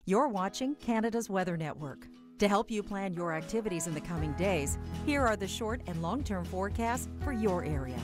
You're watching Canada's Weather Network. To help you plan your activities in the coming days, here are the short and long-term forecasts for your area.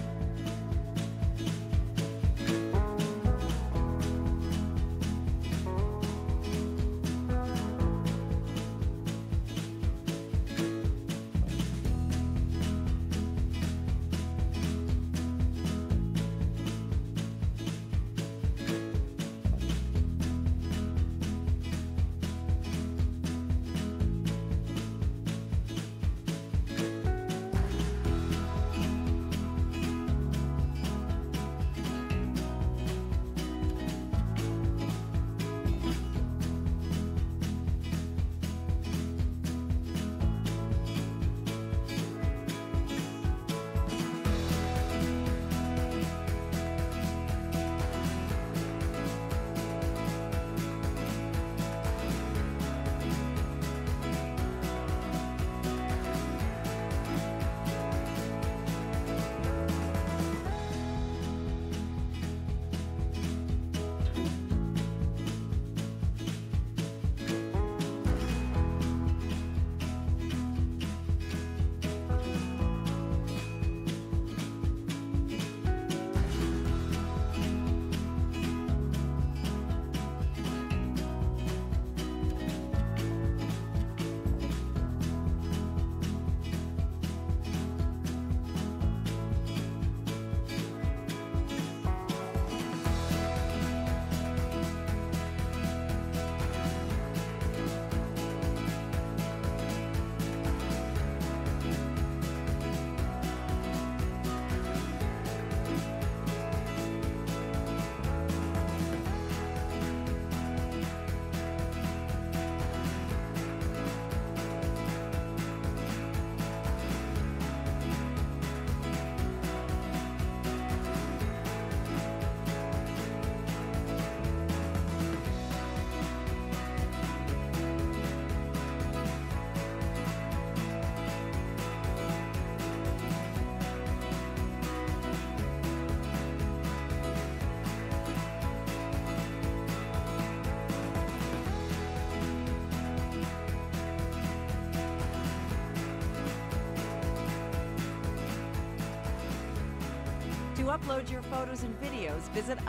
To upload your photos and videos, visit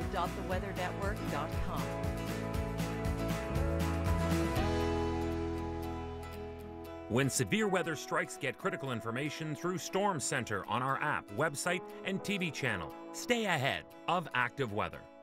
upload.theweathernetwork.com. When severe weather strikes, get critical information through Storm Center on our app, website, and TV channel. Stay ahead of active weather.